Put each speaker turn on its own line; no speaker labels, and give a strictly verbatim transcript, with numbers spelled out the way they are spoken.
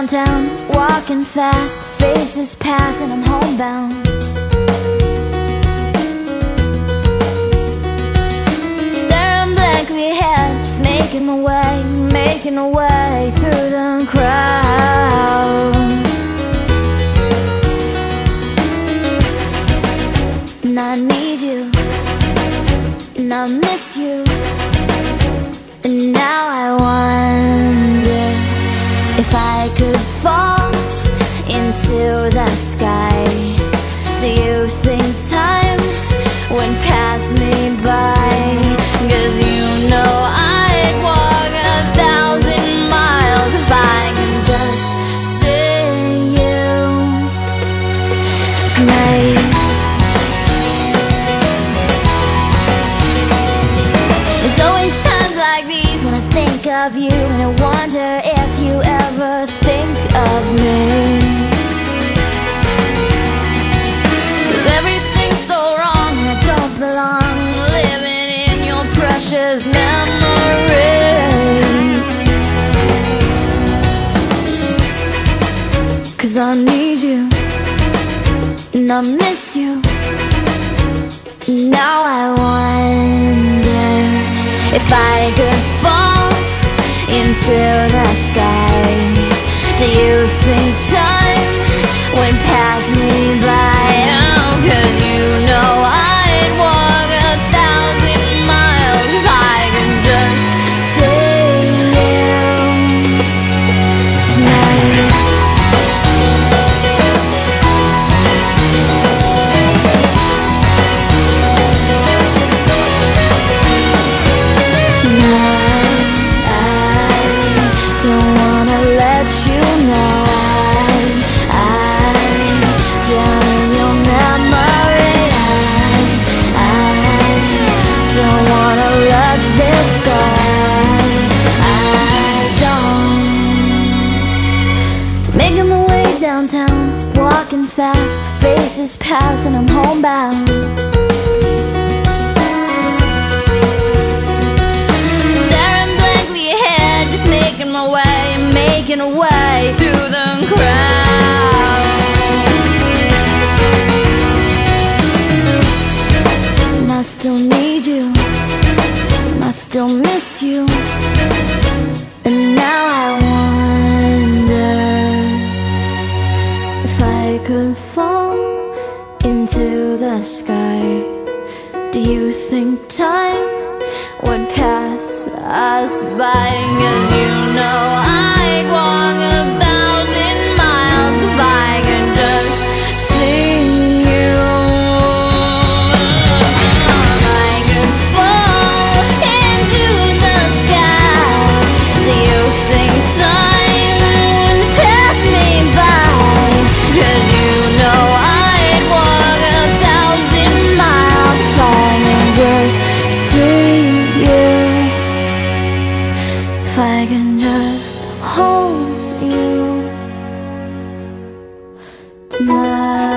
downtown, walking fast, faces pass and I'm homebound. Staring blankly ahead, just making my way, making my way through the crowd. And I need you, and I miss you, and now I wonder if I could fall into the sky. Do you think time would pass me by? 'Cause you know I'd walk a thousand miles if I can just see you tonight. It's always times like these when I think of you, and I wonder if you ever think of me. 'Cause everything's so wrong and I don't belong, living in your precious memory. 'Cause I need you, and I miss you, and now I wonder if I could fall into the sky. Do you think time would pass me by? Oh, 'cause you know I'd walk a thousand miles if I could just see you tonight. Making my way downtown, walking fast, faces pass and I'm homebound. Staring blankly ahead, just making my way, making a way through the crowd. And I still need you, and I still miss you, and now I wonder if I could fall into the sky. Do you think time would pass us by? 'Cause you know I'd walk a thousand miles if I could just see you. If I could fall into the sky, do you think time would pass me by? 'Cause you know I'd walk a thousand miles if I can just see you. If I can just hold you tonight.